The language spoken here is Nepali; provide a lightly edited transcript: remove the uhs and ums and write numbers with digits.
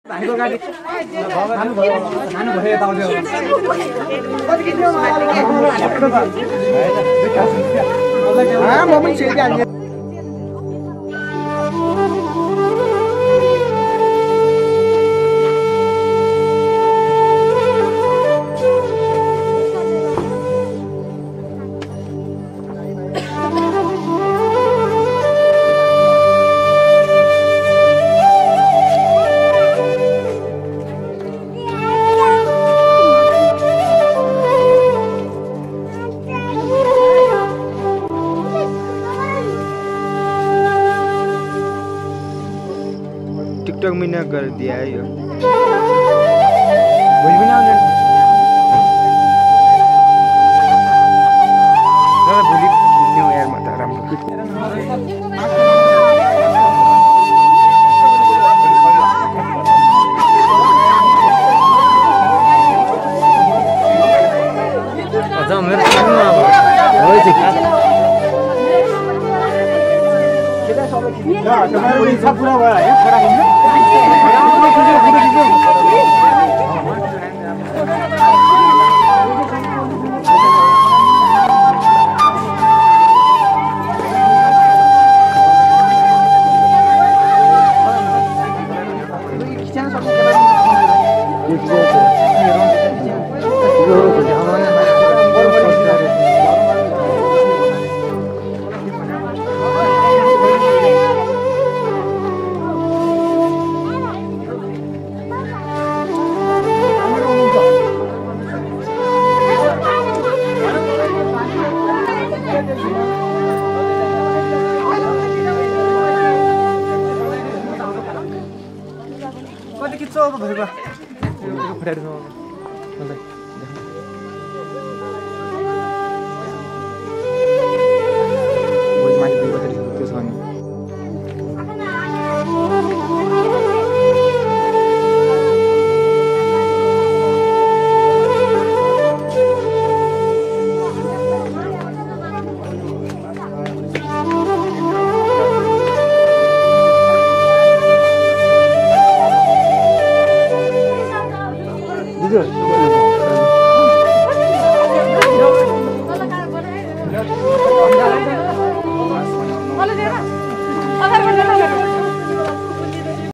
टिकटक मिना कर दिया है यो भोलि पनि आउने भोलि न्यू इयर मा त राम्रो अझ मेरो फोनमा हो चाहिँ तुम्हारे इच्छा पूरा हुआ है खड़ा करना Olha